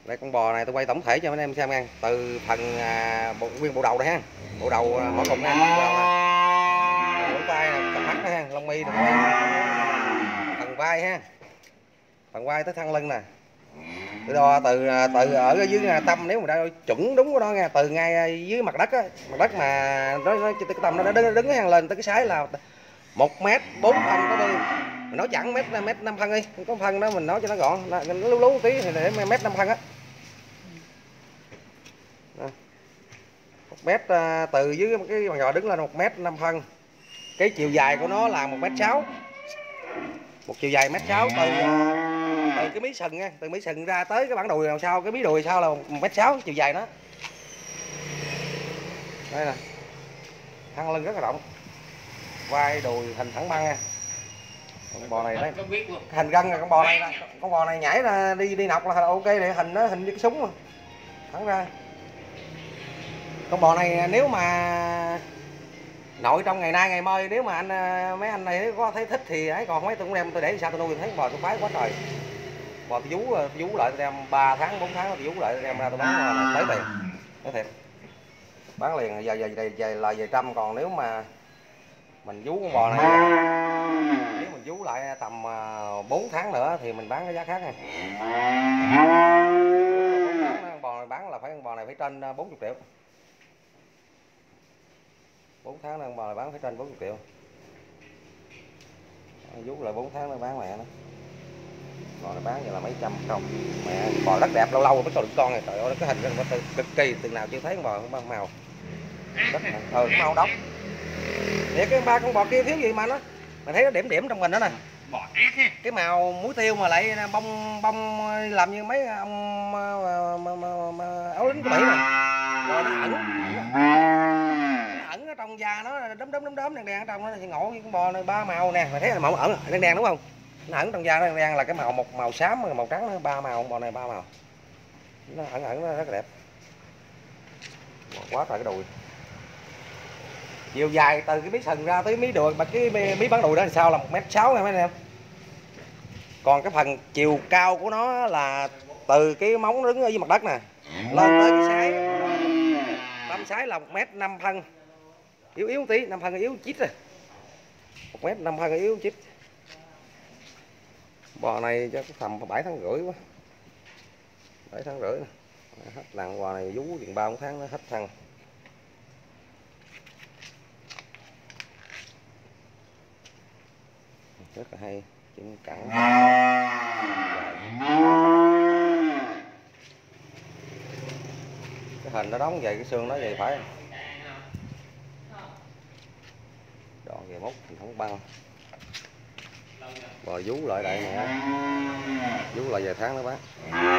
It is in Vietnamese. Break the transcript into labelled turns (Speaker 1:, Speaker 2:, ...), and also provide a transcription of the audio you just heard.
Speaker 1: Đây con bò này tôi quay tổng thể cho mấy em xem nha, từ phần nguyên bộ đầu đây ha, bộ đầu mỗi cục nha, bộ đầu này, lỗ tai nè, cặp mắt ha, lông mi, phần vai ha, phần vai tới thắt lưng nè. Tôi đo từ ở dưới tâm, nếu mà đã chuẩn đúng của nó nha, từ ngay dưới mặt đất á, mặt đất mà nó cái tâm nó đứng hàng lên tới cái sái là 1m4 phân có đi. Mình nói chẳng mét 5 phân đi, có phân đó mình nói cho nó gọn, nó lú lú tí thì để mét 5 phân á. 1m từ dưới cái bàn giò đứng lên 1m5 phân. Cái chiều dài của nó là 1m6. Một chiều dài 1m6 từ cái mí sừng nha, từ mí sừng ra tới cái bản đùi đằng sau, cái mí đùi sau là 1m6 chiều dài nó. Đây nè. Thắt lưng rất là rộng. Vai đùi hình thẳng băng nha. Con bò này đấy. Hình gân là con bò này nhảy ra đi nọc là ok để hình nó hình như cái súng mà. Thẳng ra. Con bò này nếu mà nội trong ngày nay ngày mai, nếu mà mấy anh này có thấy thích thì ấy, còn mấy tôi cũng đem tôi để sao tôi nuôi, thấy bò tôi khoái quá trời. Bò tôi vú lại tôi đem 3 tháng 4 tháng tôi vú lại tôi đem ra tôi bán tới tiền. Nói thiệt. Bán liền về trăm, còn nếu mà mình vú con bò này, nếu mình vú lại tầm 4 tháng nữa thì mình bán cái giá khác nha. 4 tháng con bò này bán là con bò này phải trên 40 triệu. 4 tháng con bò này bán phải trên 40 triệu. Vú lại 4 tháng nó bán mẹ nó. Bò này bán vậy là mấy trăm không. Mẹ bò rất đẹp, lâu lâu mới còn được con này. Trời ơi cái hình nó cực kỳ, từng nào chưa thấy con bò không màu. Rất màu đóng. Để cái ba con bò kia thiếu gì mà nó. Mình thấy nó điểm điểm trong mình đó nè.
Speaker 2: Bò ác ha.
Speaker 1: Cái màu muối tiêu mà lại bông làm như mấy ông áo lính của Mỹ này. Rồi nó ẩn ở trong da nó đốm đen đen ở trong nó thì ngộ như con bò này 3 màu nè, mày thấy là màu ẩn đen đen đúng không? Nó ẩn trong da nó đen là cái màu, một màu xám, màu trắng, nó 3 màu, con bò này 3 màu. Nó ẩn nó rất là đẹp. Quá trời cái đùi. Chiều dài từ cái mí sừng ra tới mí đùi, cái mí bán đùi đó thì sao là 1m6 nha mấy anh em. Còn cái phần chiều cao của nó là từ cái móng đứng ở dưới mặt đất nè lên tới cái sái, tâm sái là 1m5 phân, yếu tí, 5 phân yếu chít rồi, 1m5 phân yếu chít. Bò này cho tầm 7 tháng rưỡi quá, 7 tháng rưỡi nè. Hết lần bò này vú chừng 3-4 tháng nó hết thân. Rất là hay, chân cẳng. Cái hình nó đóng vậy, cái xương nó vậy phải. Đòn về mút thì không băng. Bò vú lại đây nè. Vú lại vài tháng nó bán.